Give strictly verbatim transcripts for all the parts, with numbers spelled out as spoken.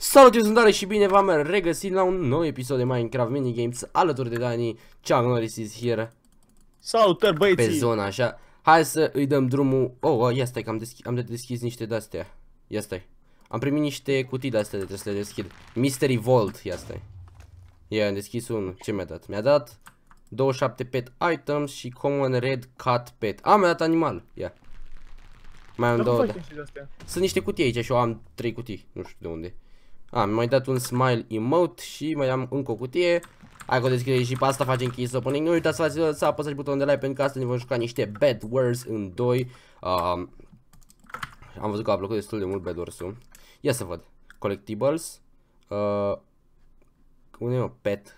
Salut, eu sunt Dare și bine v-am regăsit la un nou episod de Minecraft Minigames alături de Dani. Chuck Norris is here. Salutări băieții! Pe zona așa. Hai să îi dăm drumul. Oh, oh ia stai că am, deschis, am de deschis niște de-astea. Ia stai. Am primit niște cutii de-astea de trebuie să le deschid. Mystery Vault, ia stai. Ia, am deschis unul. Ce mi-a dat? Mi-a dat douăzeci și șapte pet items și Common Red Cat Pet. A, mi-a dat animal. Ia. Mai am două. Da. Sunt niște cutii aici și eu am trei cutii. Nu știu de unde. A, mi-a mai dat un smile emote și mai am încă o cutie. Hai că o deschide și pe asta facem keys opening. Nu uitați să, să apăsați butonul de like pentru că astăzi ne vom juca niște Bed Wars în doi. Uh, am văzut că a plăcut destul de mult Bed Wars-ul. Ia să văd. Collectibles. Uh, unde e mă? Pet.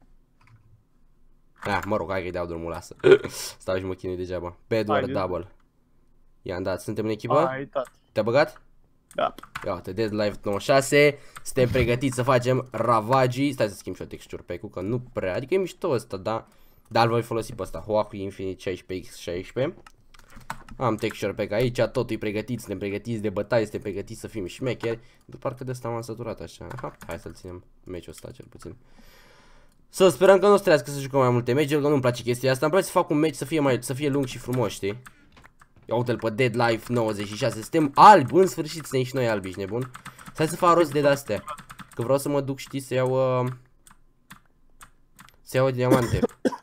Ah, mă rog, hai că-i dau drumul lasă. Stau și mă chinui degeaba. Bed War Double. I-am dat. Suntem în echipă? Te-a băgat? Da. Ia uite, Dead Life nouăzeci și șase. Suntem pregătiți să facem ravagii. Stai să schimb și o texture pack-ul, că nu prea. Adică e mișto ăsta, da. Dar îl voi folosi pe ăsta. Huawei Infinite șaisprezece X șaisprezece. Am texture pack aici, totul e pregătit. Suntem pregătiți de bătaie, suntem pregătiți să fim șmecheri. De parcă de asta m-am săturat așa. Aha, hai să-l ținem meciul ăsta cel puțin. Să sperăm că nu o să trească să jucăm mai multe meciuri, că nu-mi place chestia asta. Îmi place să fac un match să fie, mai, să fie lung și frumos, știi? Ia uite-l pe Dead Life nouăzeci și șase. Suntem albi, în sfârșit suntem și noi albi, ești nebun. Stai să fac rost de astea. Că vreau să mă duc, știi, să iau uh, să iau diamante.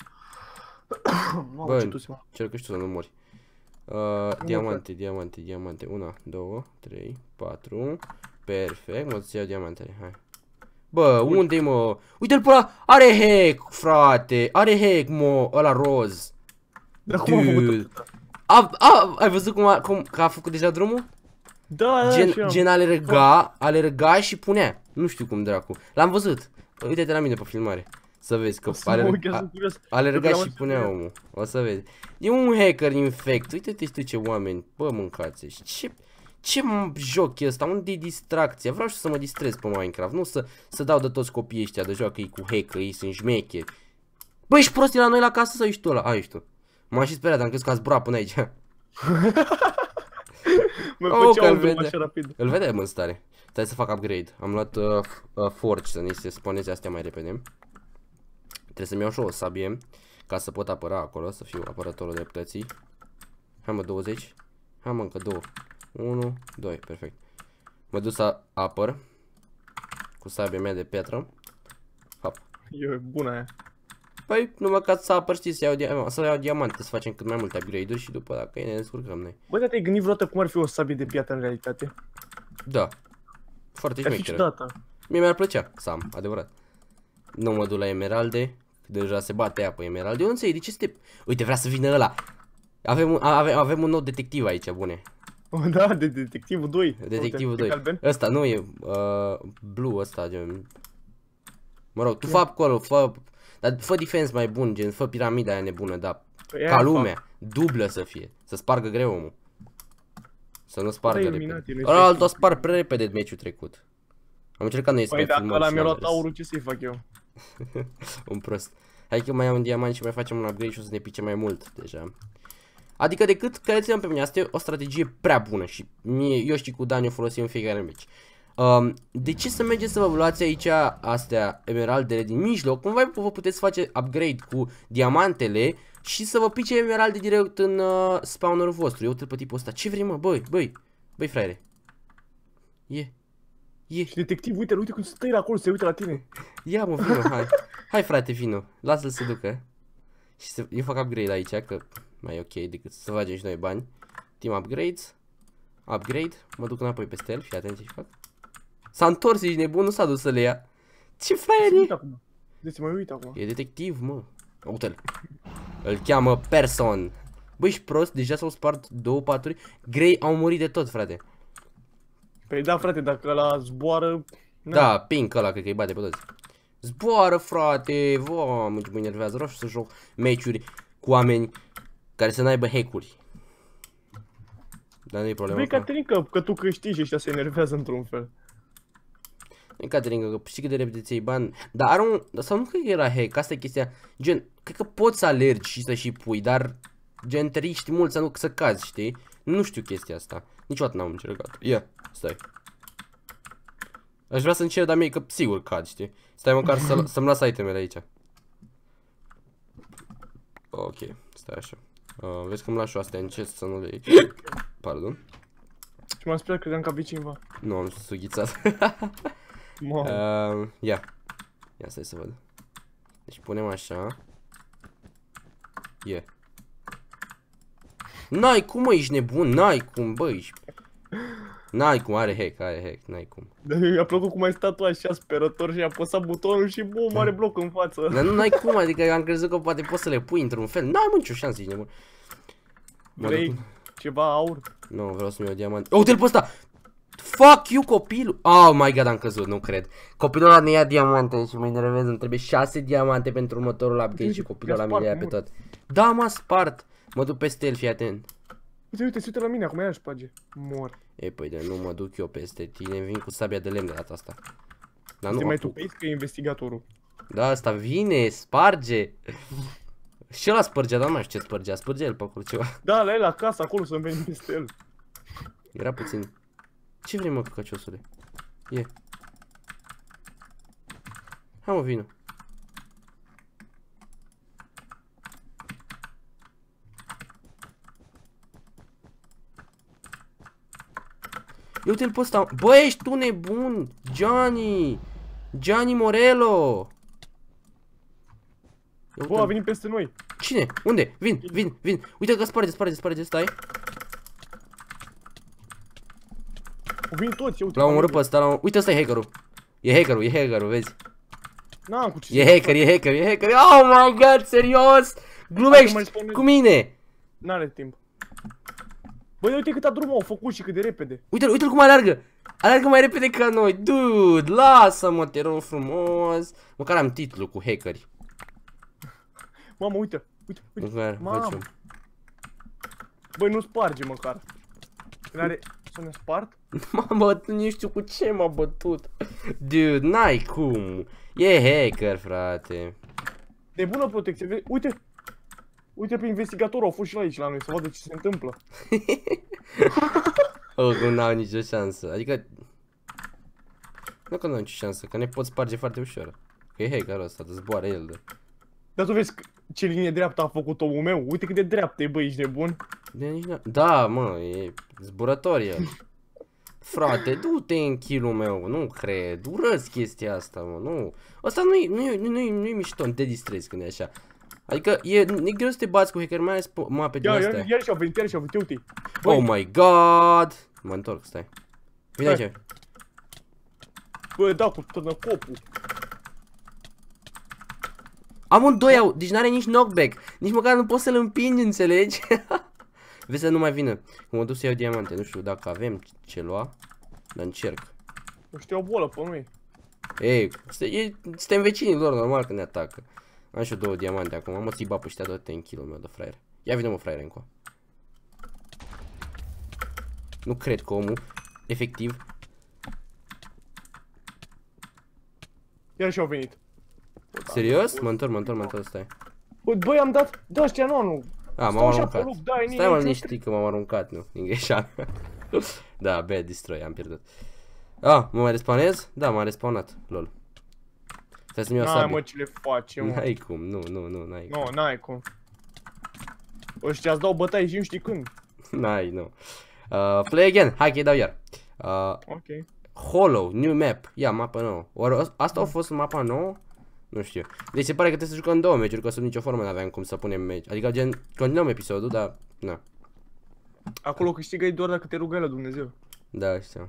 Bă, cer că știu să nu mori. uh, Diamante, diamante, diamante. Una, două, trei, patru. Perfect, mă duc să iau diamantele, hai. Bă, unde-i mă? Uite-l pe ăla, are hack, frate. Are hack, mă, ăla roz. Dar cum a făcut? A, a, ai văzut cum a, cum, că a făcut deja drumul? Da, da, gen, da, gen alerga, alerga și punea. Nu știu cum dracu. L-am văzut. Uite-te la mine pe filmare. Să vezi că alerga, alerga și punea omul. O să vezi. E un hacker infect. Uite-te tu ce oameni. Bă, mâncați. Ce, ce joc e ăsta? Unde e distracția? Vreau și să mă distrez pe Minecraft. Nu să, să dau de toți copiii ăștia de joacă ei cu hacker, ei sunt șmecheri. Bă, ești prost la noi la casă sau ești tu ăla? A, ești tu. M-am și speriat, am crezut că a zburat până aici. Mă făcea un drum așa rapid. Îl vedem în stare. Stai să fac upgrade. Am luat uh, uh, forge să ne se spawneze astea mai repede. Trebuie să-mi iau și o sabie ca să pot apăra acolo, să fiu apărătorul dreptății. Hai mă, douăzeci. Hai mă, încă două. unu, doi, perfect. Mă duc să apăr cu sabia mea de piatră. Hop. E bună aia. Păi, numai ca să apăr, știi, să iau, dia să iau diamante, să facem cât mai multe upgrade-uri și după dacă e ne descurcăm noi. Bă, dar te-ai gândit vreodată cum ar fi o sabie de piatră în realitate? Da. Foarte șmecheră. Mie mi-ar plăcea să am, adevărat. Nu mă duc la emeralde, deja se bate ea pe emeralde. Eu nu înțeleg, de ce este... Uite, vrea să vină ăla. Avem un, avem, avem un nou detectiv aici, bune. Oh, da, de detectivul doi. Detectivul doi. Ăsta nu e uh, blue ăsta, gen... Mă rog, tu fă acolo, fă... Dar fă defense mai bun, gen, fă piramida aia nebună, dar ca lumea, dublă să fie, să spargă greu omul. Să nu spargă repede. Ăla altul a spart prea repede meciul trecut. Am încercat noi să mai filmăm. Păi dacă ăla mi-a luat aurul, ce să-i fac eu? Un prost. Hai că mai am un diamant și mai facem un upgrade și o să ne pice mai mult deja. Adică decât credeți-mă pe mine, asta e o strategie prea bună și mie, eu și cu Dani o folosim în fiecare meci. Um, de ce să mergeți să vă luați aici astea, emeraldele din mijloc? Cumva vă puteți face upgrade cu diamantele și să vă pice emeralde direct în uh, spawnerul vostru. Eu uite pe tipul ăsta. Ce vrei, mă? Băi, băi, băi, fraiere. E, e. Și detectiv, uite, uite cum stai la acolo, se uită la tine. Ia mă, vino, hai. Hai frate, vino. Lasă-l să ducă. Și să... eu fac upgrade aici, că mai e ok decât să facem și noi bani. Team upgrades. Upgrade. Mă duc înapoi peste el, fii atent ce fac. S-a întors, ești nebun, nu s-a dus să le ia. Ce fraier e? Deci mai uit acum. E detectiv, mă. Uite-l. Îl cheamă Person. Băi, ești prost, deja s-au spart două paturi. Grey au murit de tot, frate. Păi da, frate, dacă ăla zboară... Da, pink ăla, cred că îi bate pe toți. Zboară, frate. Vă, mă enervează. Vreau să joc meciuri cu oameni care să n-aibă hack-uri. Dar nu-i problema. Băi, Caterin, că, că tu câștigi, ăștia se enervează într-un fel. E Caterin, că știi cât de repede ți-ai bani. Dar are un... Sau nu cred că era hack, asta e chestia. Gen, cred că poți să alergi și să și pui, dar... Gen, te riști mult să nu să cazi, știi? Nu știu chestia asta. Niciodată n-am încercat. Ia, stai. Aș vrea să-mi cer de-a mei, că sigur cad, știi? Stai măcar să, să-mi las itemele aici. Ok, stai așa. Uh, vezi că îmi las și astea încet să nu le iei. Pardon. Și m-am speriat, credeam că a venit cineva. Nu, am sughițat. Mă. uh, ia. Ia stai să văd. Deci punem așa. E. Yeah. N-ai cum, mă, ești nebun, n-ai cum, bă, ești... N-ai cum, are hack, are hack, n-ai cum. Dar mi-a plăcut cum ai stat tu așa sperător și a apăsat butonul și bum, mare bloc în față. Dar nu n-ai cum, adică am crezut că poate poți să le pui într-un fel. N-ai, mă, nicio șansă, ești nebun. Vrei ceva aur? Nu, vreau să-mi iau diamant. Oh, uite-l pe ăsta! Fuck you, copilul! Oh my god, am căzut, nu cred. Copilul ăla ne ia diamante și mă enervez, îmi trebuie șase diamante pentru următorul update și copilul ăla mi le ia pe tot. Da, m-a spart! Mă duc peste el, fii atent. Uite, uite, se uită la mine, acum ea își page. Mor. E, păi de nu mă duc eu peste tine, vin cu sabia de lemn de data asta. Dar nu Te mai apuc. tupeiți că e investigatorul. Da, asta vine, sparge. Și ăla spărgea, dar nu mai știu ce spărgea, spărgea el pe acolo ceva. Da, la el acasă, acolo să-mi venim peste el. Era puțin. Ce vrei, mă, căciosule? E. Hai, mă, vină. Eu uite-l pe ăsta. Bă, ești tu nebun! Gianni! Gianni Morello! Bă, a venit peste noi. Cine? Unde? Vin, vin, vin. Uite că sparge, sparge, sparge, stai. Au venit toți, uite. L-am omorât pe ăsta, l-am... Uite, ăsta e hackerul. E hackerul, e hackerul, vezi? N-am cu ce. E hacker, e hacker, e hacker. Oh my god, serios? Glumești cu mine? N-are timp. Băi, uite câta drum au făcut și cât de repede. Uite-l, uite-l cum alergă. Alergă mai repede ca noi. Dude, lasă-mă, te rog frumos. Măcar am titlu cu hackeri. Mamă, uite, uite, uite. Măcar, Mamă. Băi, nu sparge măcar. Când are... Să ne spart? M-a bătut, nu știu cu ce m-a bătut. Dude, n-ai cum. E hacker, frate. De bună protecție, vezi? Uite. Uite pe investigatorul, au fost și la aici la noi, să vadă ce se întâmplă. Oh, cum n-au nicio șansă. Adică... Nu că n-au nicio șansă, că ne pot sparge foarte ușor. Că e hackerul ăsta, te zboară el de... Dar tu vezi ce linie dreaptă a făcut omul meu? Uite cât de dreaptă e, băi, ești nebun. De nici n Da, mă, e zburător el. Frate, du-te în kill-ul meu, nu cred, urăsc chestia asta, mă, nu. Asta nu-i nu -i, nu -i, nu -i mișto, te distrezi când e așa. Adică e, e greu să te bați cu hacker, mai ales mape din astea. Iar, iar și-au venit, iar și-au venit, uite. Oh my god! Mă întorc, stai. Vine aici. Bă, da, cu tănăcopul. Amândoi au, deci n-are nici knockback. Nici măcar nu poți să-l împingi, înțelegi? Vezi să nu mai vină. Mă duc să iau diamante, nu știu dacă avem ce lua. Dar încerc. Nu știu, o bolă pe noi. Ei, suntem vecinii lor, normal că ne atacă. Am și eu două diamante acum, mă ții bapă ăștia, dă-te în kill-ul meu de fraier. Ia vină, mă, fraiere, încoa. Nu cred că omul, efectiv. Iar și-au venit. Serios? Mă întorc, mă întorc, mă întorc, stai. Băi, am dat, da, ăștia nu, nu. A, m-am aruncat. Stai, mă, liniștit că m-am aruncat, nu, din greșeală. Da, bad destroy, am pierdut. Ah, mă mai respawnez? Da, m-am respawnat, lol. Stai să-mi iau sabie. N-ai, mă, ce le face, mă. N-ai cum, nu, nu, nu, n-ai cum. Nu, n-ai cum. Ăștia îți dau bătaie și nu știi când. N-ai, nu. Uh, play again, hai că-i dau iar. Uh, ok. Hollow, new map. Ia, mapă nouă. Oare asta a fost mapa nouă? Nu știu. Deci se pare că trebuie să jucăm două meciuri, că sub nicio formă n-aveam cum să punem meci. Adică gen, continuăm episodul, dar, na. Acolo câștigă doar dacă te rugai la Dumnezeu. Da, știu.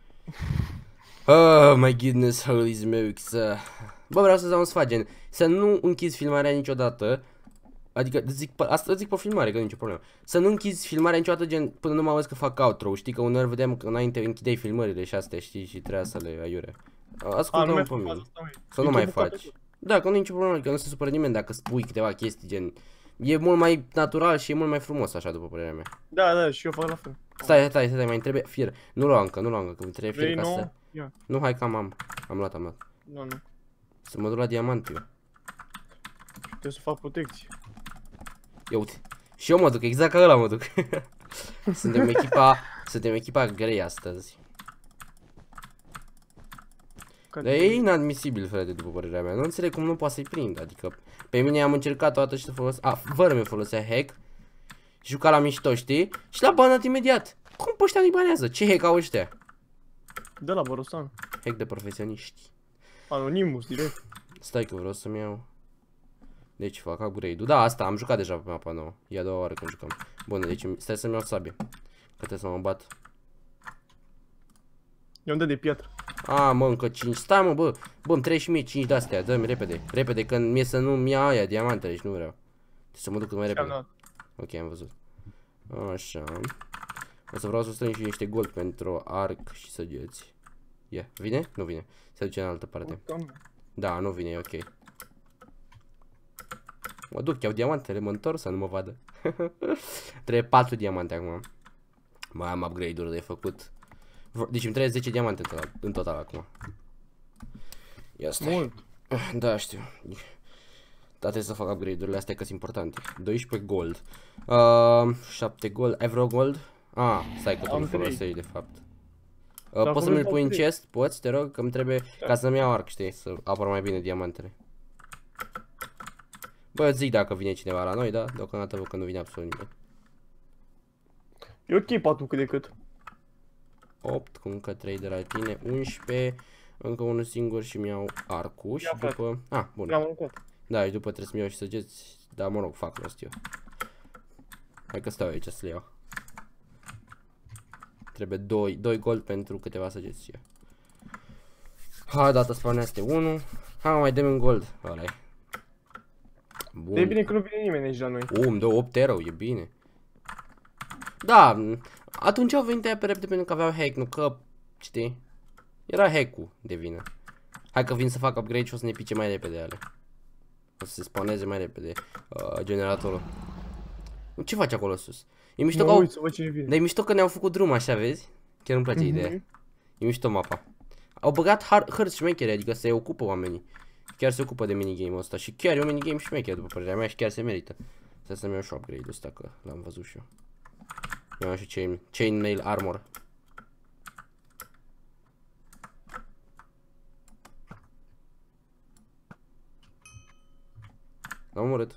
Oh my goodness, holy smokes. Bă, vreau să-ți dau un sfat, gen, să nu închizi filmarea niciodată. Adică, zic, asta zic pe filmare, că nu e nicio problemă. Să nu închizi filmarea niciodată, gen, până nu mă auzi că fac outro. Știi că uneori vedem că înainte închideai filmările și astea, știi, și trebuia să le aiure. Ascultă-mă pe mine. Să nu mai faci. Da, că nu e nicio problemă, că nu se supără nimeni dacă spui câteva chestii, gen... E mult mai natural și e mult mai frumos, așa, după părerea mea. Da, da, și eu fac la fel. Stai, stai, stai, mai trebuie fier. Nu lua încă, nu lua încă, că îmi trebuie fier ca să... Ia. Nu, hai că am, am. Am luat, am luat. Nu, nu. Să mă duc la diamant eu. Trebuie să fac protecție. Ia uite. Și eu mă duc, exact ca ăla mă duc. Suntem echipa, suntem echipa grei astăzi. Care Dar e inadmisibil, frate, după părerea mea. Nu înțeleg cum nu poate să-i prind. Adică, pe mine am încercat toată și să folosesc... A, fără mi folosea hack. Și juca la mișto, știi? Și l-a banat imediat. Cum pe ăștia nu-i banează? Ce hack au ăștia? De la Borosan. Hack de profesioniști. Anonymous, direct. Stai că vreau să-mi iau. Deci fac upgrade-ul. Da, asta, am jucat deja pe mapa nouă. E a doua oară când jucăm. Bun, deci stai să-mi iau sabie. Că trebuie să mă bat. Eu îmi dă de piatră. A, mă, încă cinci. Stai, mă, bă. Bă, îmi treizeci mii cinci de-astea. Dă-mi repede. Repede, că mie să nu-mi ia aia diamantele și nu vreau. Trebuie să mă duc cât mai repede. Ok, am văzut. Așa. O să vreau să strâng și niște gold pentru arc și săgeți. Ia, vine? Nu vine. Se duce în altă parte. Da, nu vine, e ok. Mă duc, iau diamantele, mă întorc să nu mă vadă. Trebuie patru diamante acum. Mai am upgrade-uri de făcut. Deci îmi trebuie zece diamante în total, în total acum. Ia stai. Mult. Da, știu. Da, trebuie să fac upgrade-urile astea că sunt importante. doisprezece gold. Uh, șapte gold. Ai vreo gold? Ah, stai că tu nu folosești de fapt. Uh, poți să mi-l pui în chest? Poți, te rog, că îmi trebuie ca să-mi iau arc, știi, să apăr mai bine diamantele. Bă, zic dacă vine cineva la noi, da? Deocamdată văd că nu vine absolut nimeni. E ok patru cât de cât. opt, cu încă trei de la tine, unsprezece, încă unul singur și mi-au arcul și după... Ah, bun. Da, și după trebuie să-mi iau și săgeți, dar mă rog, fac rost eu. Hai că stau aici să le iau. Trebuie doi, doi gold pentru câteva săgeți. Hai, data spawneaste unu. Hai, mai dăm un gold. Ăla-i. Bun. E bine că nu vine nimeni aici la noi. O, îmi dă opt arrow, e bine. Da, atunci au venit aia pe repede pentru că aveau hack, nu că, știi? Era hack-ul de vină. Hai că vin să fac upgrade și o să ne pice mai repede ale. O să se spawneze mai repede uh, generatorul. Ce faci acolo sus? E mișto, mă că au... uit să văd cine vine. Dar e mișto că ne-au făcut drum așa, vezi? Chiar îmi place mm-hmm. ideea. E mișto mapa. Au băgat hărți șmechere, adică se ocupă oamenii. Chiar se ocupă de minigame-ul ăsta și chiar e un minigame șmecher după părerea mea și chiar se merită. Să să-mi iau și upgrade-ul ăsta că l-am văzut și eu. Eu am și chain, chainmail armor. L-am omorât.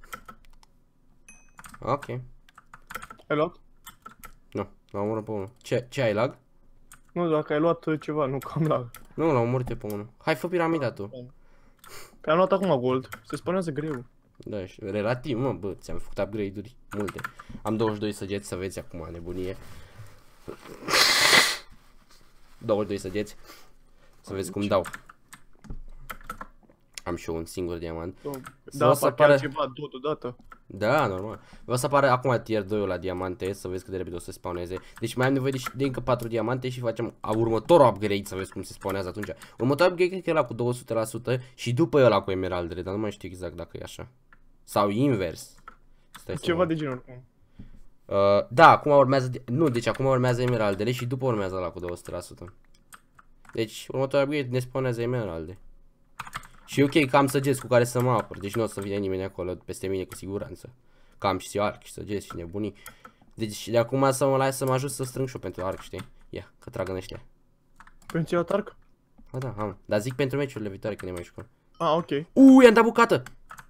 Ok. Ai luat? Nu, l-am omorât pe unul. Ce, ce ai lag? Nu, dacă ai luat ceva, nu cam lag. Nu, l-am omorât pe unul. Hai, fă piramida tu. Că am luat acum gold. Se spawnează greu. Da, și relativ, mă, bă, ți-am făcut upgrade-uri multe. Am douăzeci și doi săgeți, să vezi acum, nebunie. douăzeci și doi săgeți. Să vezi cum dau. Am și eu un singur diamant. Da, o să apară ceva totodată. Da, normal. O să apară acum tier doi la diamante, să vezi cât de repede o să spawneze. Deci mai am nevoie de, de încă patru diamante și facem următorul upgrade, să vezi cum se spawnează atunci. Următorul upgrade cred că e ăla cu două sute la sută și după ăla cu emeraldele, dar nu mai știu exact dacă e așa. Sau invers. Stai ceva de genul. Uh, da, acum urmează, nu, deci acum urmează emeraldele și după urmează ăla cu două sute la sută. Deci următorul upgrade ne spawnează emeralde. Și e ok că am săgeți cu care să mă apăr, deci nu o să vină nimeni acolo peste mine cu siguranță. Că am și arc și săgeți și nebunii. Deci de acum să mă las să mă ajut să strâng și eu pentru arc, știi? Ia, că trag în ăștia. Pentru ea arc? A, da, am. Dar zic pentru meciurile viitoare când ne mai jucăm. Ah, ok. Uuu, i-am dat bucată!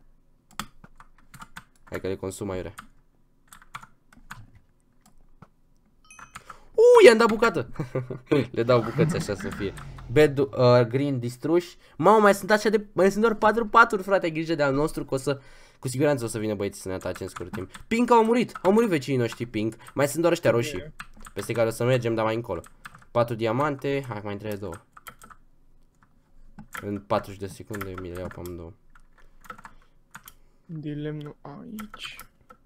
Hai că le consum aiurea. Uuu, i-am dat bucată! Le dau bucăți așa să fie. Bad, uh, green distruși. Mamă, mai sunt așa de... Mai sunt doar patru paturi, frate, ai grijă de al nostru că o să... Cu siguranță o să vină băieții să ne atace în scurt timp. Pink au murit, au murit vecinii noștri Pink. Mai sunt doar ăștia roșii. Peste care o să mergem, dar mai încolo. patru diamante, hai mai trebuie două. În patruzeci de secunde mi le iau pe amândouă. De lemnul aici.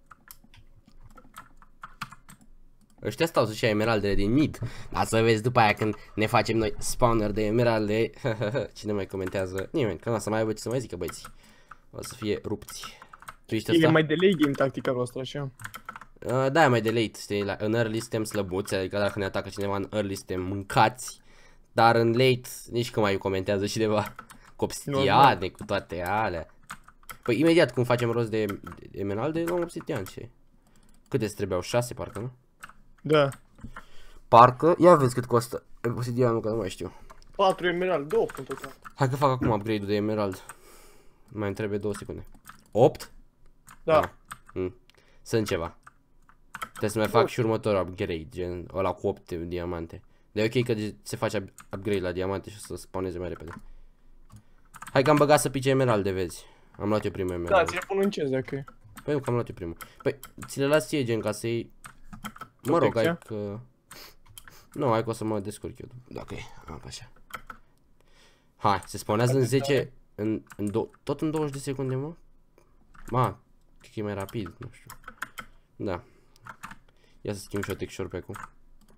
Ăștia stau să-și ia emeraldele din mid. Dar să vezi după aia când ne facem noi spawner de emeralde. Cine mai comentează? Nimeni, că nu o să mai aibă ce să mai zică băieții. O să fie rupți. Tu ești ăsta? E mai de late game tactica voastră, așa. Uh, da, e mai de late, știi, la, în early suntem slăbuți, adică dacă ne atacă cineva în early suntem mâncați. Dar în late, nici că mai comentează cineva cu obsidiane, cu toate alea. Păi imediat cum facem rost de, de emeralde, luăm obsidian, ce? Câte îți trebuiau? șase parcă, nu? Da. Parcă, ia vezi cât costă obsidianul, că nu mai știu. patru emerald, opt în total. Hai că fac acum upgrade-ul de emerald. Mai îmi trebuie două secunde. opt? Da. Ah. Mm. Sunt ceva. Trebuie să mai fac și următorul upgrade, gen ăla cu opt diamante. Dar e ok că se face upgrade la diamante și o să spawneze mai repede. Hai că am băgat să pice emeralde, vezi. Am luat eu primul Da, emerald. ți-le pun în chest dacă e. Păi nu, că am luat eu primul. Păi, ți le las ție, gen, ca să iei... Mă rog, hai că... Nu, hai că o să mă descurc eu. Dacă e, am așa. Hai, se spawnează în zece... În, în do... Tot în douăzeci de secunde, mă? Ma, cred că e mai rapid, nu știu. Da. Ia să schimb și o texture pack-ul.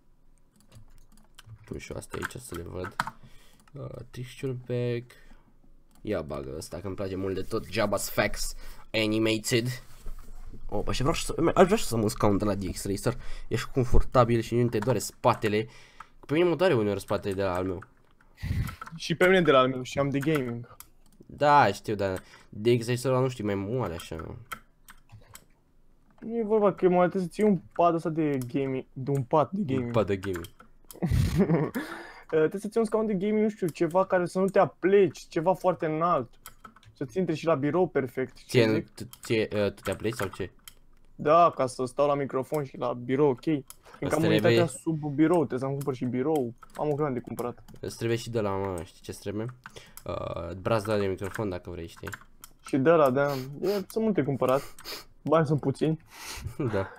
Pun și eu asta aici să le văd. Uh, texture pack. Ia bagă ăsta, că îmi place mult de tot. Jabba's Facts Animated. Opa, și vreau să, aș vrea să mă un scaun de la D X Racer. Ești confortabil și nu te doare spatele. Pe mine mă doare uneori spatele de la al meu. Și pe mine de la al meu și am de gaming. Da, știu, dar D X Racer ăla nu știu, mai moale așa. Nu e vorba că mai trebuie să ții un pad ăsta de gaming, de un pat de gaming. Un pad de gaming. Trebuie să ții un scaun de gaming, nu știu, ceva care să nu te apleci, ceva foarte înalt. Să-ți intre și la birou perfect. Ție, ție, uh, tu te apleci sau ce? Da, ca să stau la microfon și la birou, ok. Fiindcă am unitatea sub birou, trebuie să-mi cumpăr și birou. Am o grămadă de cumpărat. Îți trebuie și de la, mă, știi ce trebuie? Uh, brazda de microfon dacă vrei, știi? Și de ăla, da, e, sunt multe cumpărat. Bani sunt puțini. Da.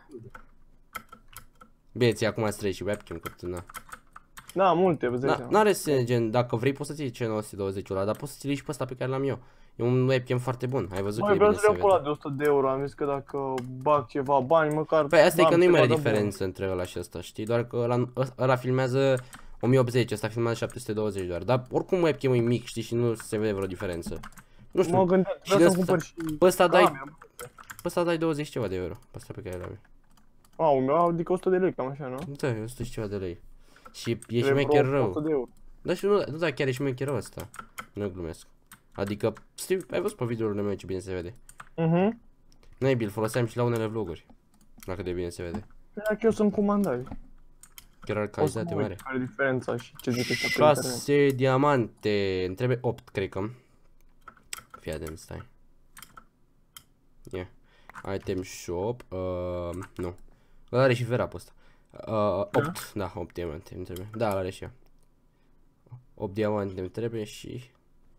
Bine, ți acum îți trebuie și webcam, că tu, na. Da, multe, vă zic. N-are sens, gen, dacă vrei poți să ții C nouă douăzeci ăla, dar poți să ți-l iei și pe ăsta pe care l-am eu. E un webcam foarte bun, ai văzut că e bine se vede. Vreau să iau pe ăla de o sută de euro, am zis că dacă bag ceva bani, măcar... Păi asta e că nu-i mare diferență între ăla și ăsta, știi? Doar că ăla, ăla filmează o mie optzeci, ăsta filmează șapte sute douăzeci doar. Dar oricum webcam e mic, știi, și nu se vede vreo diferență. Nu știu. Mă gândeam, vreau să cumpăr și... Pe ăsta dai... Pe ăsta dai douăzeci ceva de euro, pe ăsta pe care l-am eu. Au, adică o sută de lei, cam așa, nu? Da, e o sută și ceva de lei. Și e șmecher rău. Da, și nu, nu, da, chiar e șmecher rău ăsta. Nu glumesc. Adică, știi, ai văzut pe videourile mele ce bine se vede. Mhm. N-ai bil, foloseam și la unele vloguri. Dacă de bine se vede. Dacă eu sunt comandai. Chiar are calitate mare. Care e diferența și ce zic ăsta pe internet. șase diamante, îmi trebuie opt, cred că. Fii atent, stai. Yeah. Item shop, uh, nu. Ăla are și vera pe ăsta. Uh, opt, da, opt diamante îmi trebuie. Da, are și ea. opt diamante îmi trebuie și...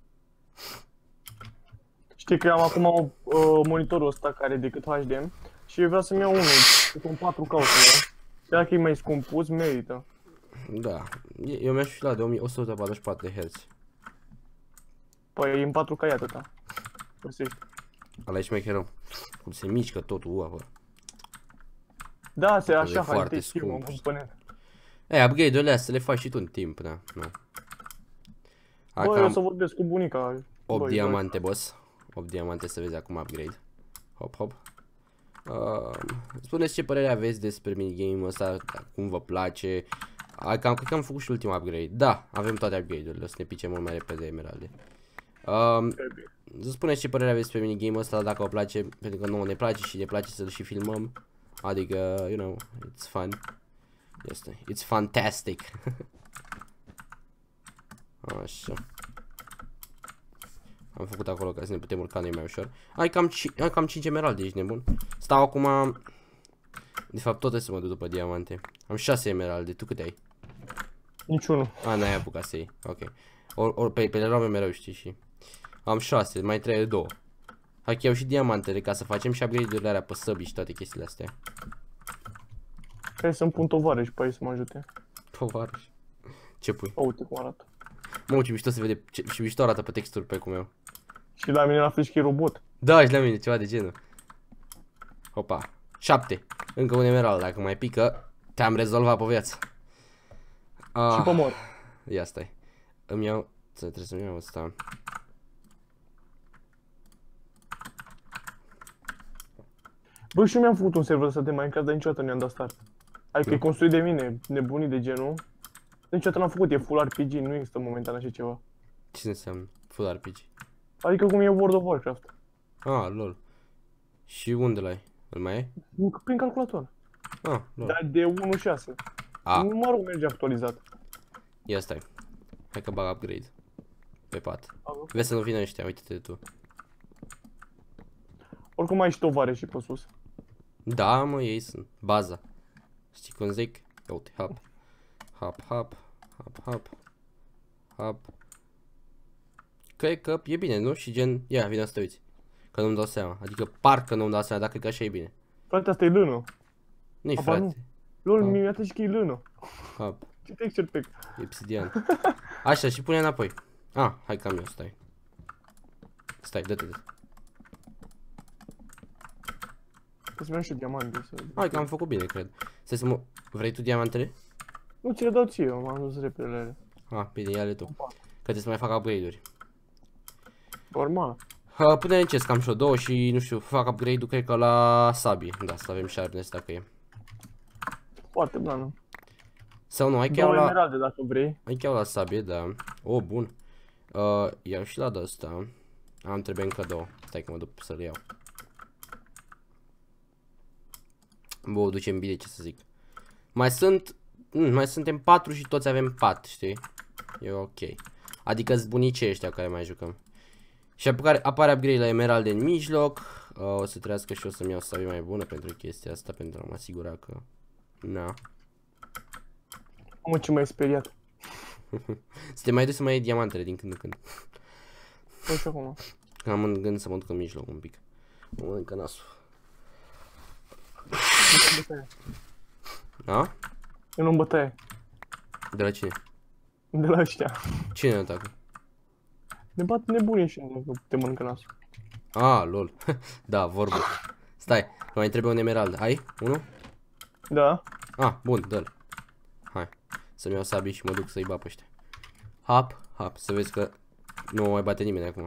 Știi că am acum uh, monitorul ăsta care e decât H D M și eu vreau să-mi iau unul, cât un patru K o să-mi iau. Dacă e mai scumpus, merită. Da, eu mi-aș fi luat de o sută patruzeci și patru de herți. Păi e în patru K e atâta. Găsești. Ala e șmecheră. Cum se mișcă totul, ua, bă. Da, se așa foarte hai, știu, scump. component. E, upgrade-urile astea le faci și tu în timp, da, nu. Bă, eu o să vorbesc cu bunica. opt diamante, boss. opt diamante să vezi acum upgrade. Hop, hop. Uh, spuneți ce părere aveți despre minigame-ul ăsta, cum vă place. Cam, cred că am făcut și ultimul upgrade. Da, avem toate upgrade-urile, o să ne pice mult mai repede emeralde. Um, spuneți ce părere aveți despre minigame-ul ăsta, dacă vă place, pentru că nouă ne place și ne place să-l și filmăm. Adică, you know, it's fun. Este, it's fantastic. Așa. Am făcut acolo ca să ne putem urca noi mai ușor. Ai cam, ai cam cinci emeralde, ești nebun. Stau acum... De fapt tot trebuie să mă duc după diamante. Am șase emeralde, tu câte ai? Niciunul. A, n-ai apucat să iei, ok. Or, or, pe, pe le luăm mereu, știi, și... Am șase, mai trebuie două. Hai că iau și diamantele ca să facem și upgrade-urile alea pe săbi și toate chestiile astea. Hai să-mi pun tovarăș pe aici să mă ajute. Tovarăș? Ce pui? O, uite cum arată. Mă, ce mișto se vede, ce, ce mișto arată pe texturi pe cum eu. Și la mine la fel și că e robot. Da, și la mine, ceva de genul. Opa, șapte. Încă un emerald, dacă mai pică, te-am rezolvat pe viață. Ah. Și pe mor. Ia stai. Îmi iau, trebuie să-mi iau ăsta. Bă, și eu mi-am făcut un server ăsta de Minecraft, dar niciodată nu i-am dat start. Adică e construit de mine, nebunii de genul. Niciodată n-am făcut, e full R P G, nu există momentan așa ceva. Ce înseamnă full R P G? Adică cum e World of Warcraft. Ah, lol. Și unde l-ai? Îl mai ai? Prin calculator. Ah, lol. Dar de unu punct șase. Ah. Nu mă rog, merge actualizat. Ia stai. Hai că bag upgrade. Pe pat. Vezi să nu vină ăștia, uite-te tu. Oricum ai și tovare și pe sus. Da, mă, ei sunt baza. Știi cum zic? Uite, hop. Hop, hop. Hop, hop. Hop. Cred că e bine, nu? Și gen, ia, vine să te uiți. Că nu-mi dau seama. Adică parcă nu-mi dau seama, dar cred că așa e bine. Frate, asta e lână. Nu-i Aba, frate. nu. Lol, Hop. mi-a dat și că e lână. Hop. Ce texture pack. E obsidian. Așa, și pune înapoi. Ah, hai că am eu, stai. Stai, dă-te, dă-te. Trebuie să-mi iau și diamante. Să... Hai că am făcut bine, cred. Stai să mă... Vrei tu diamantele? Nu, ți le dau ție, m-am dus repede la ele. Ah, bine, ia-le tu. Că trebuie să mai fac upgrade-uri. Normal. Uh, pune în chest, cam și o două și, nu știu, fac upgrade-ul, cred că la sabie. Da, să avem sharpness dacă e. Foarte blană. Sau nu, ai chiar Două la... emeralde dacă vrei. Ai chiar la sabie, da. O, bun. Uh, iau și la de-asta. Am trebuie încă două. Stai că mă duc să le iau. Bă, o ducem bine, ce să zic. Mai sunt... Mm, mai suntem patru și toți avem pat, știi? E ok. Adică-s bunicii ăștia care mai jucăm. Și apare, apare upgrade la emerald în mijloc. Uh, o să trească și o să-mi iau sabie mai bună pentru chestia asta, pentru a mă asigura că... Na. Mă, ce m-ai speriat. Să te mai duci să mai iei diamantele din când în când. Păi și acum. Am în gând să mă duc în mijloc un pic. Mă mănâncă nasul. Da? Eu nu-mi bătaie. De la cine? De la ăștia. Cine atacă? Ne bat nebunii și nu te mănâncă nasul. Ah, lol. Da, vorbă. Stai, mai trebuie un emerald. Ai? Unul? Da. Ah, bun, dă-l. Hai. Să-mi iau sabii și mă duc să-i bat pe ăștia. Hop, hop, să vezi că nu mai bate nimeni acum.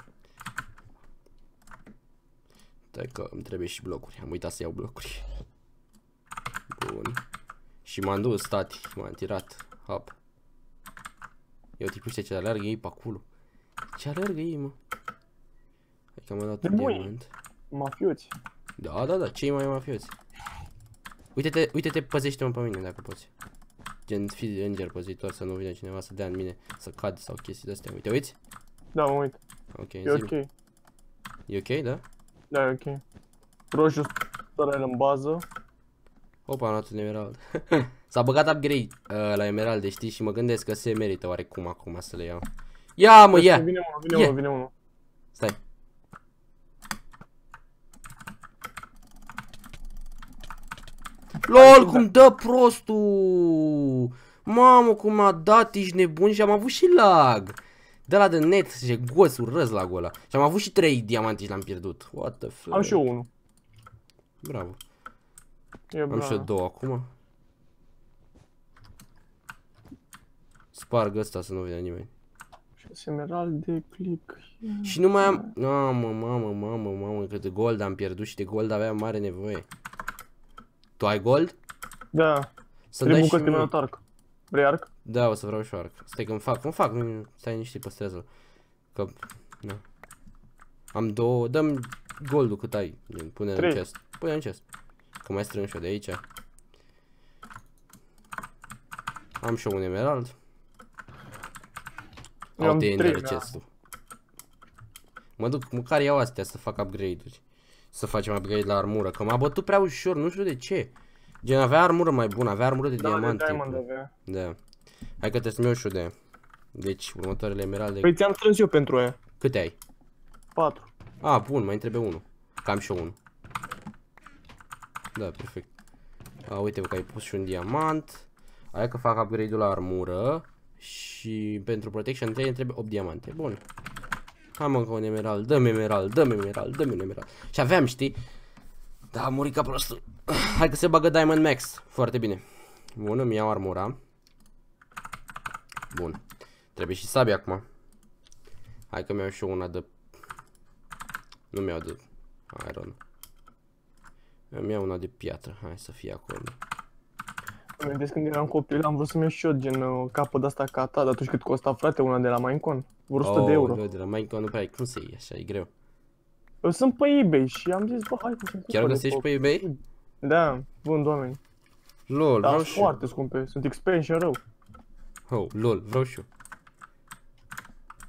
Stai că îmi trebuie și blocuri. Am uitat să iau blocuri. Bun. Și m-am dus, tati. M-am tirat. Hop. Eu tipul ăștia ce alergă ei pe acolo. Ce alergă ei, mă? Hai că m-am dat un diamant. Mafioți. Da, da, da, cei mai mafioți. Uite-te, uite-te, păzește-mă pe mine dacă poți. Gen, fii înger păzitor, să nu vină cineva să dea în mine, să cad sau chestii de-astea. Uite, uiți? Da, mă uit. Ok, E ok. E ok, da? Da, e ok. Roșu stă în bază. Opa, am luat un emerald. S-a băgat upgrade uh, la emeralde, știi? Și mă gândesc că se merită oarecum acum să le iau. Ia, mă, ia! Vine unul, vine Ia. unul, vine unul. Stai. LOL, cum dă prostul! Mamă, cum a dat, ești nebun și am avut și lag. De la de net, ce goțul răz la ăla. Și am avut și trei diamante și l-am pierdut. What the fuck? Am și eu unul. Bravo. E Am și eu două acum. Sparg ăsta să nu vină nimeni. șase emeralde, click. Și nu mai am... Mamă, mamă, mamă, mamă, cât de gold am pierdut și de gold aveam mare nevoie. Tu ai gold? Da. Să-mi dai Trebuie și bucăți mie. de arc. Vrei arc? Da, o să vreau și o arc. Stai că-mi fac, îmi fac, nu, stai niște, păstrează-l. Că, na. Am două, dă-mi goldul cât ai, pune în Trei. chest. Pune în chest. Că mai strâng și eu de aici. Am și eu un emerald. Eu am Alte trei, ender da. chest-ul. Mă duc, măcar iau astea să fac upgrade-uri. Să facem upgrade la armură, că m-a bătut prea ușor, nu știu de ce. Gen, avea armură mai bună, avea armură de Da, diamant. de diamond tipul. avea. Da. Hai că trebuie să-mi iau și eu de. Deci, următoarele emeralde. Păi ți-am strâns eu pentru aia. Câte ai? Patru. A, bun, mai trebuie unul. Cam și eu unul. Da, perfect. A, uite că ai pus și un diamant. Hai că fac upgrade-ul la armură. Și pentru protection trei îmi trebuie opt diamante. Bun. Am încă un emerald, dă-mi emerald, dă-mi emerald, dă-mi un emerald. Și aveam, știi? Da, am murit ca prostul. Hai că se bagă Diamond Max. Foarte bine. Bun, îmi iau armura. Bun. Trebuie și sabia acum. Hai că mi-au și eu una de... Nu mi-au de iron. Îmi iau una de piatră. Hai să fie acolo. Îmi amintesc când eram copil, am vrut să-mi iau și eu gen uh, capă de asta ca ta, dar atunci cât costa, frate, una de la Minecon? Vreo o sută de euro. Oh, de la Minecon nu prea ai cum să iei așa, e greu. Eu sunt pe eBay și am zis, bă, hai că sunt Chiar găsești pe eBay? Da, vând oameni. Lol, Dar vreau sunt și eu. foarte scumpe, sunt expansion rău. Oh, lol, vreau și eu.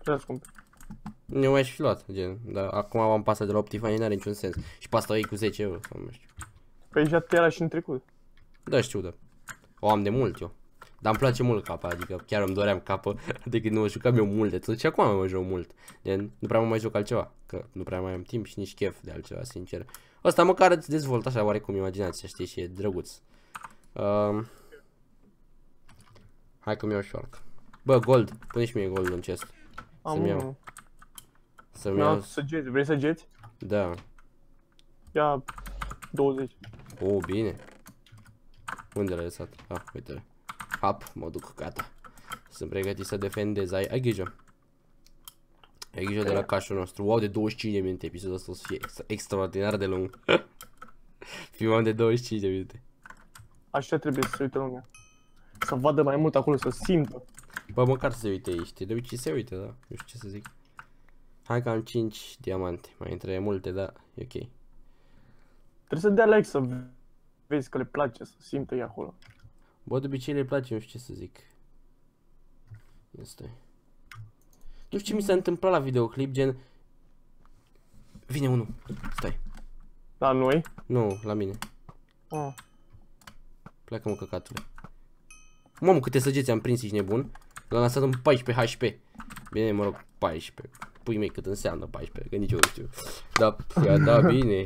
Trebuie să cumperi. Nu mai aș fi luat, gen, dar acum am pasta de la Optifine, n-are niciun sens. Și pasta ei cu zece euro, sau nu știu. Păi deja te era și în trecut. Da, știu, da. O am de mult eu. Dar îmi place mult capa, adică chiar îmi doream capă de când nu mă jucam eu mult de tot și acum mă joc mult. Gen, nu prea mă mai joc altceva, că nu prea mai am timp și nici chef de altceva, sincer. Ăsta măcar îți dezvoltă așa oarecum imaginația, știi, și e drăguț. Um, hai că-mi iau șoarcă. Bă, gold, pune și mie gold în chest. Să-mi iau. Să-mi iau. Săgeți, vrei săgeți? Da. Ia douăzeci. O, bine. Unde l-ai lăsat? Ah, uite-le. Hap, mă duc, gata. Sunt pregătit să defendez, ai, ai grijă. Ai grijă de la cașul nostru. Wow, de douăzeci și cinci de minute, episodul ăsta o să fie extra, extraordinar de lung. Filmam de douăzeci și cinci de minute. Așa trebuie să se uite lumea. Să vadă mai mult acolo, să simtă. Bă, măcar să se uite aici, de obicei se uite, da, nu știu ce să zic. Hai că am cinci diamante, mai între multe, da, e ok. Trebuie să dea like să vezi că le place, să simtă ei acolo. Bă, de obicei le place, nu știu ce să zic. Stai. Nu știu ce mi s-a întâmplat la videoclip, gen... Vine unul, stai. La noi? Nu, la mine. Ah. Pleacă-mă, căcatule. Mamă, câte săgeți am prins, ești nebun. L-am lăsat în paisprezece H P. Bine, mă rog, paisprezece. Pui mei, cât înseamnă paisprezece, că nici eu nu știu. Da, ia, da, bine.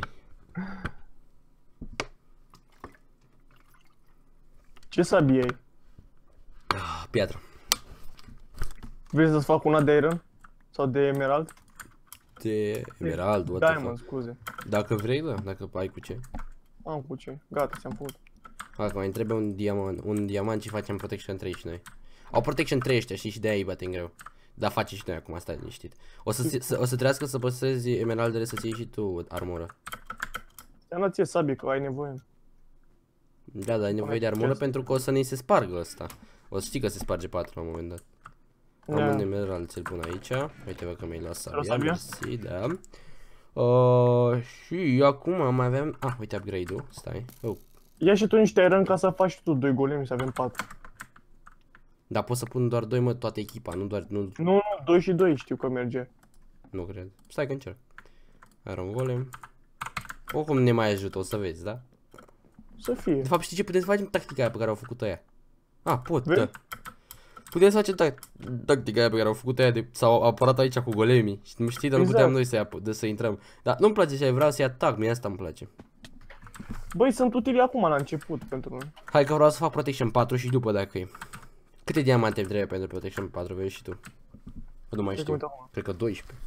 Ce sabie ai? Ah, piatră. Vrei să-ți fac una de iron? Sau de emerald? De emerald, what the Diamond, fuck. scuze. Dacă vrei, da, dacă ai cu ce. Am cu ce. Gata, ți-am făcut. Hai că mai trebuie un diamant, un diamant și facem protection trei și noi. Au protection trei ăștia, știi, și de aia îi batem greu. Dar face și noi acum, stai liniștit. O să, să, o să trească să păstrezi emeraldele să-ți iei și tu armură. Ți-am dat ție sabie, că ai nevoie. Da, da, ai nevoie de armură pentru că o să ne se spargă ăsta. O să știi că se sparge patru la un moment dat. Am un emerald, ți-l pun aici. Uite-vă că mi-ai luat sabia, mersi, da. Uh, și acum mai avem... Ah, uite upgrade-ul, stai. Oh. Ia și tu niște iron ca să faci tu doi golemi, să avem patru. Dar pot să pun doar doi, mă, toată echipa, nu doar... Nu, nu, nu, doi și doi știu că merge. Nu cred. Stai că încerc. Iron golem. Oricum ne mai ajută, o să vezi, da? Să fie. De fapt, știi ce? Putem să facem tactica aia pe care au făcut ăia. Ah, pot, Vezi? da. Putem să facem tac tactica aia pe care au făcut ăia de... S-au apărat aici cu golemii. Și nu știi, dar nu Exact. puteam noi să, ia, de, să intrăm. Dar nu-mi place așa, vreau să-i atac, mie asta îmi place. Băi, sunt utili acum la început pentru noi. Hai că vreau să fac protection patru și după dacă e. Câte diamante trebuie pentru protection patru, vezi și tu? Nu mai știu. Cred că doisprezece.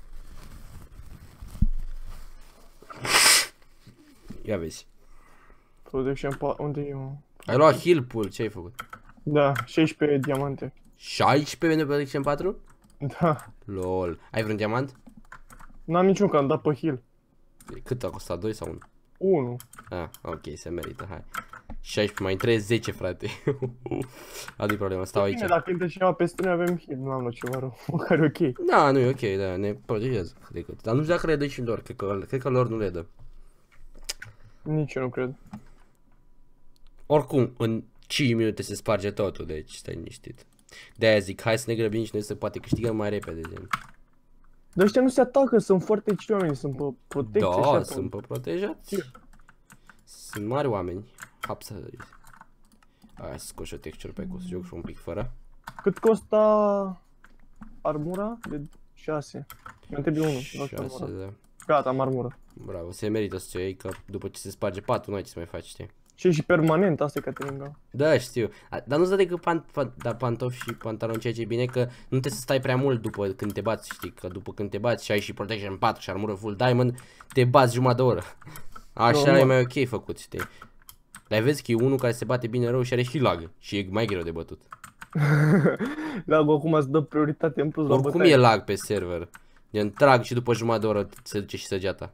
Ia vezi. Protection patru, unde e, mă? Ai luat heal pool, ce ai făcut? Da, șaisprezece diamante. șaisprezece pentru protection patru? Da. Lol. Ai vreun diamant? N-am niciun, că am dat pe heal. Cât a costat? doi sau unu? unu. Ah, ok, se merită, hai. șaisprezece, mai între zece, frate. Adu-i problema, stau aici. Bine, dacă intră cineva peste noi avem heal, nu am luat ceva rău. Măcar e ok. Da, nu e ok, da, ne protejează cât de cât. Dar nu știu dacă le dă și lor, cred că, cred că lor nu le dă. Nici eu nu cred. Oricum, în cinci minute se sparge totul, deci stai liniștit. De-aia zic, hai să ne grăbim și noi să poate câștigăm mai repede, gen. Dar ăștia nu se atacă, sunt foarte cine oameni, sunt pe protecție. Da, așa, sunt pe protejați. Sunt mari oameni. Hap să... Hai să scoși o texture pe cu să joc și un pic fără. Cât costa armura? De șase. Mi-am trebuie unul. șase, da. Gata, am armură. Bravo, se merită să o iei, că după ce se sparge patru, nu ai ce să mai faci, știi? Și e și permanent, asta e Cateringa. Da, știu. Dar nu-ți dă decât pan, pan, da, pantofi și pantaloni, ceea ce e bine, că nu trebuie să stai prea mult după când te bați, știi? Că după când te bați și ai și protection patru și armură full diamond, te bați jumătate de oră. Așa no, e mai ok făcut, știi? Dar vezi că e unul care se bate bine rău și are și lag și e mai greu de bătut. Lagul acum îți dă prioritate în plus la oricum bătaie. E lag pe server. E trag și după jumătate de oră se duce și săgeata.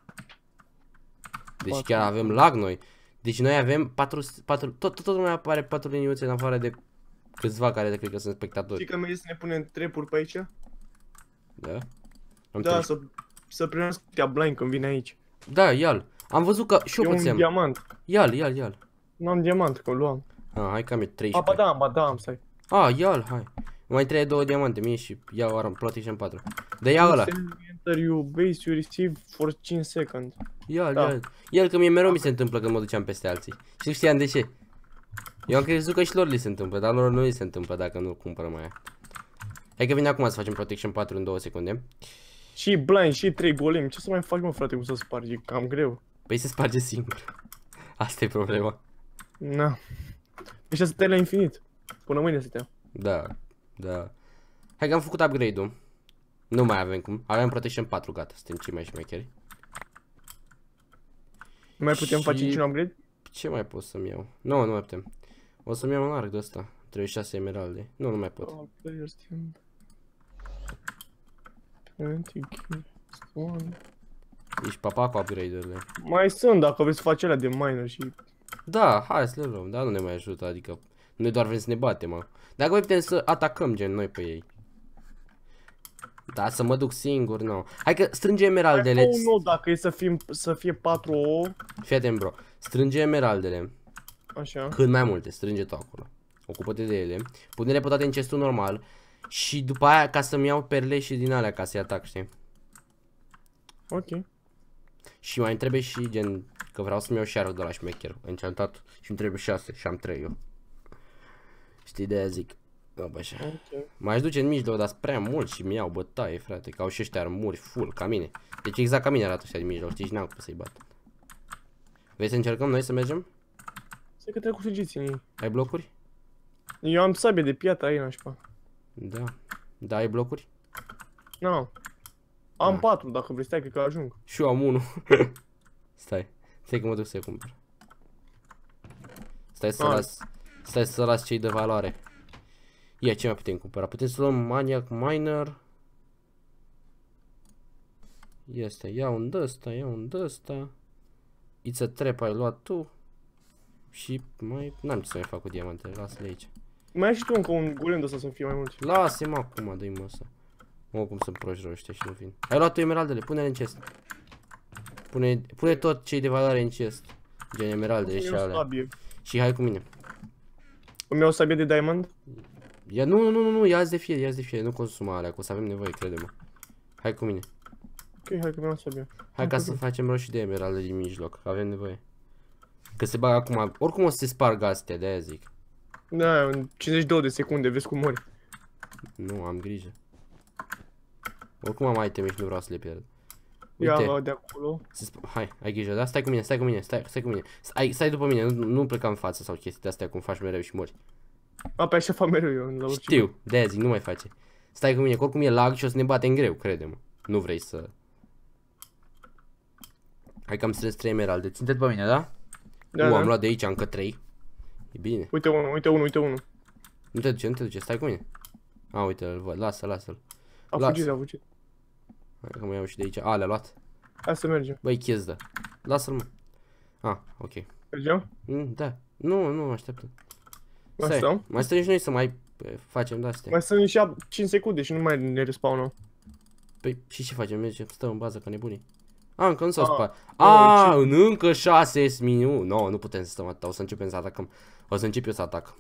Deci patru. Chiar avem lag noi. Deci noi avem patru, patru tot, tot, tot mai apare patru liniuțe în afară de câțiva care cred că sunt spectatori. Știi că merge să ne punem trepuri pe aici? Da? Am da, să, să primească tea blind când vine aici. Da, ia-l. Am văzut că și eu un puțem. diamant. Ia-l, ia-l, ia-l. Nu am diamant, că o luam. Ah, hai că am Ah, treisprezece. ba da, ba da, am, stai. Ah, ia-l, hai. Mai trebuie două diamante mie și iau arm protection patru. Dar ia ăla. Enter you base, you receive for cinci secunde. Ia, Da. ia. El că mie mereu mi se întâmplă când mă duceam peste alții. Și nu știam de ce. Eu am crezut că și lor li se întâmplă, dar lor nu li se întâmplă dacă nu cumpără mai aia. Hai că vine acum să facem protection patru în două secunde. Și blind, și trei golem. Ce să mai faci, mă, frate, cum să spargi? E cam greu. Păi se sparge singur. Asta e problema. Na. Ăștia să te la infinit. Până mâine să te ia. Da, da. Hai că am făcut upgrade-ul. Nu mai avem cum. Avem protection patru, gata. Suntem cei mai șmecheri. Nu mai putem Și- face niciun upgrade? Ce mai pot să-mi iau? Nu, nu mai putem. O să-mi iau un arc de ăsta. treizeci și șase emeralde. Nu, nu mai pot. Oh, players team. douăzeci kills. One. Ești papa cu upgrade-urile. Mai sunt, dacă vreți să faci alea de miner și... Da, hai să le luăm, dar nu ne mai ajută, adică noi doar vrem să ne batem, mă. Dacă voi putem să atacăm gen noi pe ei. Da, să mă duc singur, nu. Hai că strânge emeraldele. Oh, nu, dacă e să, fim, să fie patru ouă. Fii atent, bro. Strânge emeraldele. Așa. Cât mai multe, strânge tot acolo. Ocupă-te de ele. Pune-le pe toate în chestul normal. Și după aia ca să-mi iau perle și din alea ca să-i atac, știi? Ok. Și mai trebuie și gen că vreau să-mi iau share de la șmecher. Enchantat și îmi trebuie șase și am trei eu. Știi, de aia zic. Bă, așa. Ok. M-aș duce în mijloc, dar sunt prea mult și mi iau bătaie, frate, că au și ăștia armuri full, ca mine. Deci exact ca mine arată ăștia din mijloc, știi, și n-am cum să-i bat. Vrei să încercăm noi să mergem? Stai că trec cu săgeții în ei. Ai blocuri? Eu am sabie de piatră aici, nașpa. Da. Da, ai blocuri? Nu. Am Da. patru, dacă vrei, stai, cred că ajung. Și eu am unul. Stai. Stai că mă duc să-i cumpăr. Stai să Ah. las. Stai să las cei de valoare. Ia, ce mai putem cumpăra? Putem să luăm Maniac Miner. Este, ia un dăsta, ia un dăsta. It's a trap, ai luat tu. Și mai... N-am ce să mai fac cu diamantele, lasă-le aici. Mai ai și tu încă un golem de ăsta să fie mai mulți. Lasă-mă acum, dă-i mă ăsta. Mă, cum sunt proști rău ăștia și nu vin. Ai luat tu emeraldele, pune-le în chest. Pune, pune tot cei de valoare în chest. Gen emeraldele și Îmi iau alea. sabie. Și hai cu mine. Îmi iau sabie de diamond. Ia, nu, nu, nu, nu, ia-ți de fie, ia-ți de fie, nu consuma alea, că o să avem nevoie, crede-mă. Hai cu mine. Ok, hai că mi iau sabie. Hai ca să facem roșii de emeralde din mijloc, avem nevoie. Că se bagă acum, oricum o să se spargă astea, de-aia zic. Da, în cincizeci și două de secunde, vezi cum mori. Nu, am grijă. Oricum am iteme și nu vreau să le pierd. Ia Uite, de acolo. se sp- hai, ai grijă, da? Stai cu mine, stai cu mine, stai, stai cu mine. Stai, stai după mine, nu, nu pleca în față sau chestii de-astea cum faci mereu și mori. A, pe așa fac mereu eu, la orice. Știu, de-aia zic, nu mai face. Stai cu mine, că oricum e lag și o să ne batem greu, crede-mă. Nu vrei să... Hai că am strâns trei emeralde, ține pe mine, da? Da, Nu, da. am luat de aici încă trei. E bine. Uite unul, uite unul, uite unul. Nu te duce, nu te duce, stai cu mine. A, uite, îl văd, lasă, lasă-l. A Las. fugit, a fugit. Hai că mă iau și de aici. A, le-a luat. Hai să mergem. Băi, chezdă. Lasă-l, mă. A, ok. Mergem? Mm, da. Nu, nu, așteaptă. Mai Stai, stăm? mai stăm și noi să mai e, facem de-astea. Mai sunt și cinci secunde și nu mai ne respawnă. Păi, și ce facem? Mergem, stăm în bază ca nebunii. A, încă nu s-au Ah. spart. A, în încă șase minute. Nu, nu putem să stăm atâta. O să începem să atacăm. O să încep eu să atac.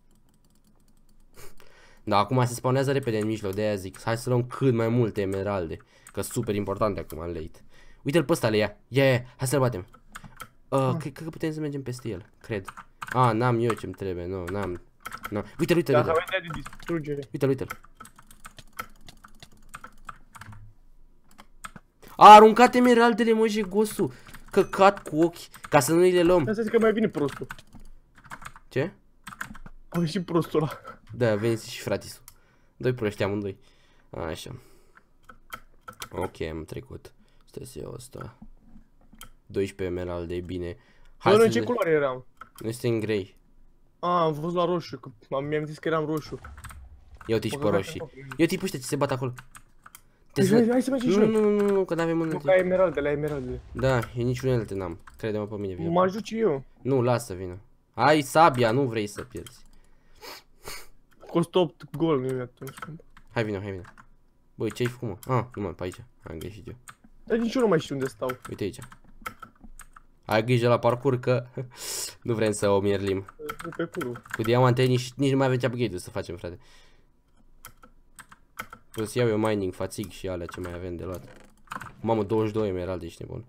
Da, acum se spawnează repede în mijloc, de aia zic. Hai să luăm cât mai multe emeralde. Că sunt super importante acum în late. Uite-l pe ăsta, le ia. Ia, ia, hai să-l batem. Uh, cred, cred că putem să mergem peste el, cred. A, n-am eu ce-mi trebuie, nu, n-am. No. Uite-l, uite-l, Dacă uite-l. avem de distrugere. Uite-l, uite-l. A aruncat emeraldele, mă, jegosul. Căcat cu ochi, ca să nu le luăm. Asta zic că mai vine prostul. Ce? A venit prostul ăla. Da, veniți și fratisul. Doi proști amândoi. Așa. Ok, am trecut. Stai să iau ăsta. doisprezece emeralde, e bine. Hai Bă, să noi ce le... culoare eram? Noi suntem grey. A, am văzut la roșu, că am- mi-am zis că eram roșu. Ia uite și pe roșii. Ia tipul ăștia ce se bat acolo. Te Hai, să... hai, hai să mergem și Nu, noi. nu, nu, nu, că n-avem Nu, unelte. ca emeralde, la emeralde. Da, e niciun unelte n-am. Crede-mă pe mine, vină. Mă ajut și eu. Nu, lasă, vină. Ai sabia, nu vrei să pierzi. Costă opt gol, nu e atunci. Hai, vină, hai, vină. Băi, ce-ai făcut, mă? Ah, nu mai pe aici. Am greșit eu. Dar nici eu nu mai știu unde stau. Uite aici. Ai grijă la parcurs că nu vrem să o mierlim. Nu pe curul. Cu diamante nici, nici nu mai avem ce upgrade să facem, frate. O să iau eu mining, fațig și alea ce mai avem de luat. Mamă, douăzeci și doi emeralde, ești nebun.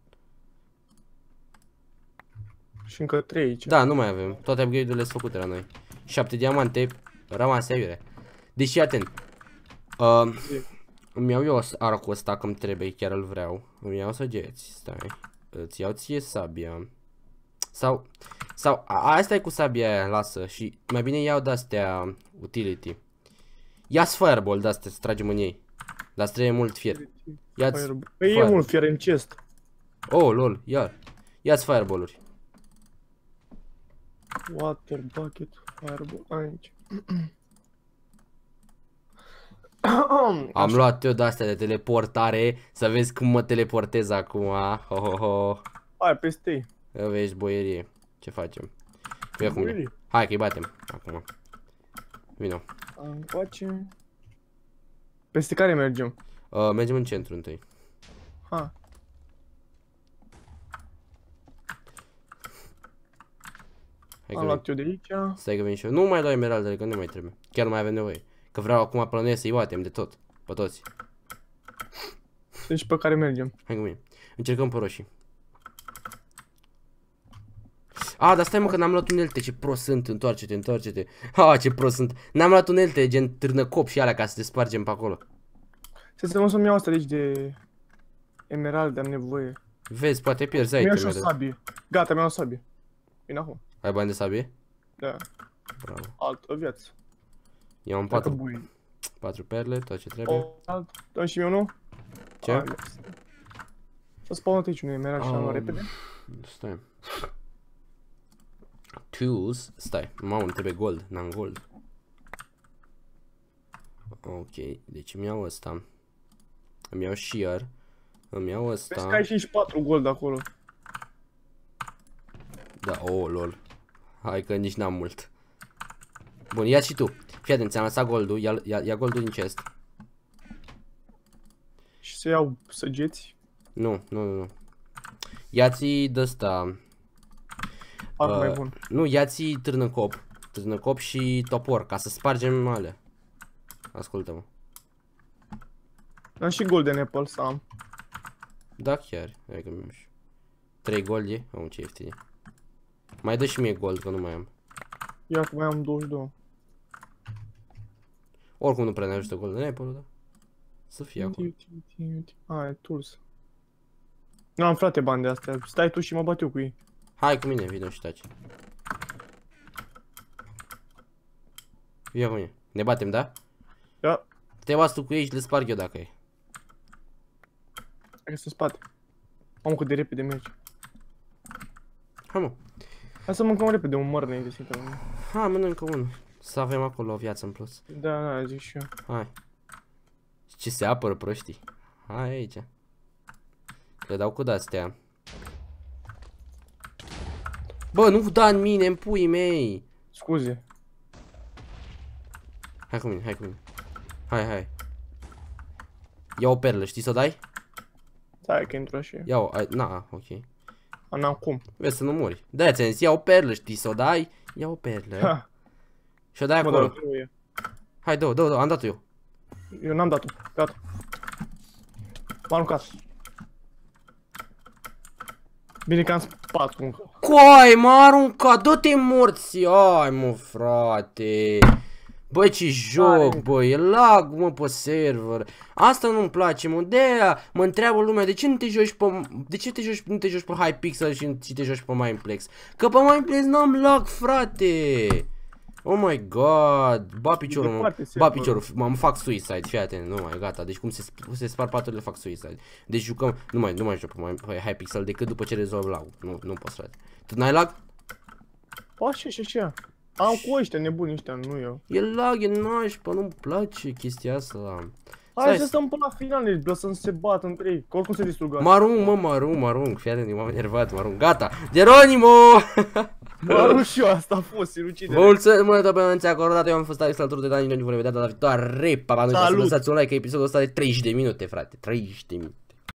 Și încă trei aici. Da, nu mai avem. Toate upgrade-urile sunt făcute la noi. șapte diamante rămase aiure. Deci, atent. Uh, îmi iau eu arcul ăsta că îmi trebuie, chiar îl vreau. Îmi iau săgeți, stai. Îți iau ție sabia. Sau, sau, a, asta e cu sabia aia, lasă. Și mai bine iau de-astea utility. Ia-ți fireball de-astea, să tragem în ei. Dar trebuie mult fier. Ia-ți Păi e mult fier în chest. Oh, lol, ia. Ia-ți fireball-uri. Water bucket, fireball, aici. Am luat eu de-astea de teleportare. Să vezi cum mă teleportez acum. Ho, ho, ho. Hai, peste-i. Vezi boierie. Ce facem? Hai că-i batem. Acum. Vino. Face. Peste care mergem? Uh, mergem în centru întâi. Ha. Hai Am luat eu de aici. Stai că vin și eu. Nu mai dau emeraldele, că nu mai trebuie. Chiar nu mai avem nevoie. Că vreau acum plănuiesc să-i batem de tot. Pe toți. Deci pe care mergem? Hai cu mine. Încercăm pe roșii. A, dar stai mă că n-am luat unelte, ce prost sunt, întoarce-te, întoarce-te. Ha, ce prost sunt. N-am luat unelte, gen târnăcop și alea ca să te spargem pe acolo. Să să mă să-mi iau asta de aici de emeralde, am nevoie. Vezi, poate pierzi Mi-au itemele. și o sabie. Gata, mi-au o sabie. Vine acum. Ai bani de sabie? Da. Bravo. Altă viață. Eu am patru, patru perle, tot ce trebuie. O, alt. Dă-mi și mie unul. Ce? Să spawnă aici un emerald și l-am luat Um, repede. Stai. Tools. Stai, mamă, îmi trebuie gold, n-am gold. Ok, deci îmi iau ăsta. Îmi iau shear. Îmi iau ăsta. Vezi că ai și patru gold acolo. Da, oh, lol. Hai că nici n-am mult. Bun, ia și tu. Fii atent, ți-am lăsat goldul, ia, ia, ia goldul din chest. Și să iau săgeți. Nu, nu, nu, nu. Ia-ți de-ăsta. Ar uh, mai bun. Nu, ia-ți târnăcop. Târnăcop și topor, ca să spargem alea. Ascultă-mă. Am și golden apple să am. Da, chiar. Hai că mi-am și. trei goldi. Am ce ieftine. Mai dă și mie gold, că nu mai am. Ia că mai am douăzeci și doi. Oricum nu prea ne ajută golden apple, da? Să fie acolo. A, e tools. Nu am, frate, bani de astea. Stai tu și mă bat eu cu ei. Hai cu mine, vină și taci. Ia cu mine. Ne batem, da? Da. Te bați tu cu ei și le sparg eu dacă e. Hai să spate. Mamă, cât de repede mergi. Hai mă. Hai să mâncăm repede un măr înainte să intrăm. Hai, mănâncă unul. Să avem acolo o viață în plus. Da, da, zic și eu. Hai. Ce se apără proștii. Hai aici. Le dau cu de-astea. Bă, nu da în mine, în puii mei. Scuze. Hai cu mine, hai cu mine. Hai, hai. Ia o perlă, știi să o dai? Stai că intru așa. Ia-o, ai, na, ok. A, n-am cum. Vezi să nu mori. Da, ți-am zis, ia o perlă, știi să o dai? Ia o perlă. Ha. Și o dai Mă, acolo. dar nu e. Hai, dă-o, dă-o, dă-o, am dat-o eu. Eu n-am dat-o. Gata. M-am aruncat. Bine că am spart încă. Coai, m-a aruncat, dă-te morți. Ai, mă, frate. Băi, ce joc, băi, e lag, mă, pe server. Asta nu-mi place, mă, de-aia mă întreabă lumea, de ce nu te joci pe, de ce te joci, nu te joci pe Hypixel și, și te joci pe Mineplex? Că pe Mineplex n-am lag, frate. Oh my god, ba piciorul, ba piciorul, mă fac suicide, fii atent, nu mai, gata, deci cum se, cum se spar paturile, fac suicide. Deci jucăm, nu mai, nu mai joc pe, pe Hypixel decât după ce rezolv lag-ul, nu, nu poți, frate. Tu n-ai lag? Așa și așa. Am cu ăștia nebuni ăștia, nu eu. E lag, e nașpa, nu-mi place chestia asta. Hai să stăm până la final, deci lăsăm să se bată între ei, că oricum se distrugă. Mă arunc, mă, mă arunc, mă arunc, fii atent, m-am enervat, mă arunc, gata, Geronimo! Mă arunc și eu, asta a fost, sinucidere. Vă mulțumesc mult pentru atenția acordată, eu am fost Alex alături de Dani, noi ne vom vedea data viitoare, pa, pa, nu uitați să lăsați un like, că episodul ăsta de treizeci de minute, frate, treizeci de minute.